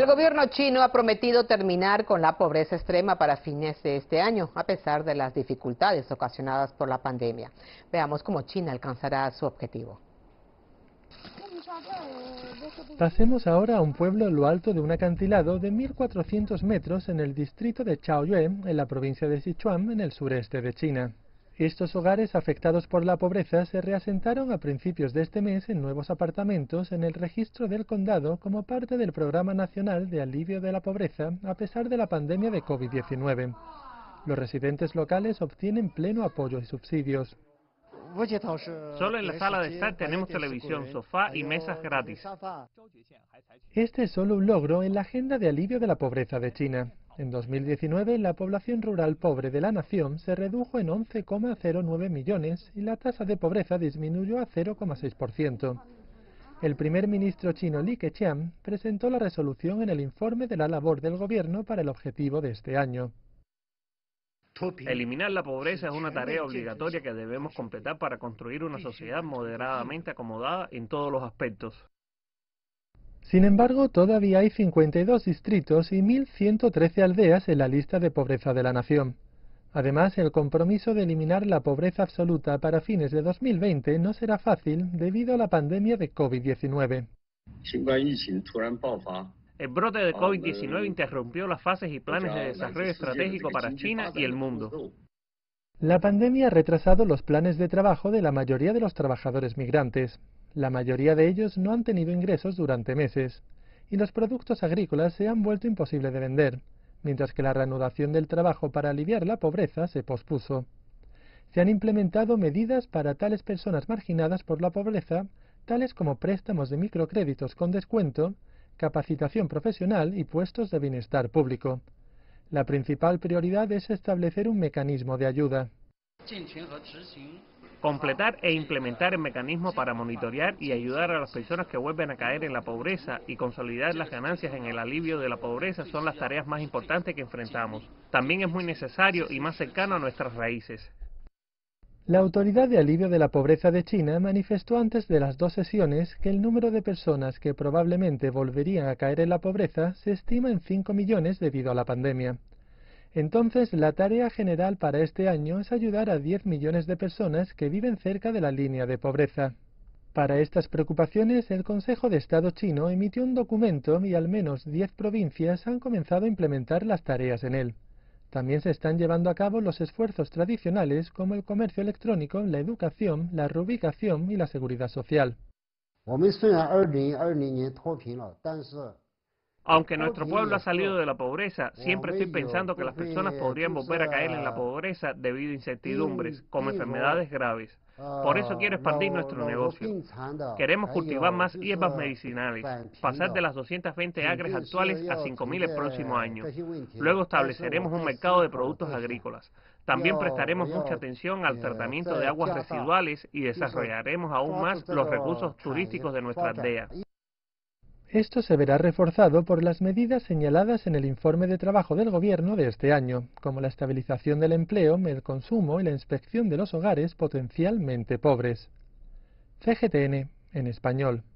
El gobierno chino ha prometido terminar con la pobreza extrema para fines de este año, a pesar de las dificultades ocasionadas por la pandemia. Veamos cómo China alcanzará su objetivo. Pasemos ahora a un pueblo en lo alto de un acantilado de 1.400 metros en el distrito de Chaoyue, en la provincia de Sichuan, en el sureste de China. Estos hogares afectados por la pobreza se reasentaron a principios de este mes en nuevos apartamentos en el registro del condado como parte del Programa Nacional de Alivio de la Pobreza a pesar de la pandemia de COVID-19. Los residentes locales obtienen pleno apoyo y subsidios. Solo en la sala de estar tenemos televisión, sofá y mesas gratis. Este es solo un logro en la agenda de alivio de la pobreza de China. En 2019, la población rural pobre de la nación se redujo en 11,09 millones y la tasa de pobreza disminuyó a 0,6%. El primer ministro chino Li Keqiang presentó la resolución en el informe de la labor del gobierno para el objetivo de este año. Eliminar la pobreza es una tarea obligatoria que debemos completar para construir una sociedad moderadamente acomodada en todos los aspectos. Sin embargo, todavía hay 52 distritos y 1.113 aldeas en la lista de pobreza de la nación. Además, el compromiso de eliminar la pobreza absoluta para fines de 2020 no será fácil debido a la pandemia de COVID-19. El brote de COVID-19 interrumpió las fases y planes de desarrollo estratégico para China y el mundo. La pandemia ha retrasado los planes de trabajo de la mayoría de los trabajadores migrantes. La mayoría de ellos no han tenido ingresos durante meses, y los productos agrícolas se han vuelto imposible de vender, mientras que la reanudación del trabajo para aliviar la pobreza se pospuso. Se han implementado medidas para tales personas marginadas por la pobreza, tales como préstamos de microcréditos con descuento, capacitación profesional y puestos de bienestar público. La principal prioridad es establecer un mecanismo de ayuda. Completar e implementar el mecanismo para monitorear y ayudar a las personas que vuelven a caer en la pobreza y consolidar las ganancias en el alivio de la pobreza son las tareas más importantes que enfrentamos. También es muy necesario y más cercano a nuestras raíces. La Autoridad de Alivio de la Pobreza de China manifestó antes de las 2 sesiones que el número de personas que probablemente volverían a caer en la pobreza se estima en 5 millones debido a la pandemia. Entonces, la tarea general para este año es ayudar a 10 millones de personas que viven cerca de la línea de pobreza. Para estas preocupaciones, el Consejo de Estado chino emitió un documento y al menos 10 provincias han comenzado a implementar las tareas en él. También se están llevando a cabo los esfuerzos tradicionales como el comercio electrónico, la educación, la reubicación y la seguridad social. Aunque nuestro pueblo ha salido de la pobreza, siempre estoy pensando que las personas podrían volver a caer en la pobreza debido a incertidumbres, como enfermedades graves. Por eso quiero expandir nuestro negocio. Queremos cultivar más hierbas medicinales, pasar de las 220 acres actuales a 5.000 el próximo año. Luego estableceremos un mercado de productos agrícolas. También prestaremos mucha atención al tratamiento de aguas residuales y desarrollaremos aún más los recursos turísticos de nuestra aldea. Esto se verá reforzado por las medidas señaladas en el informe de trabajo del gobierno de este año, como la estabilización del empleo, el consumo y la inspección de los hogares potencialmente pobres. CGTN, en español.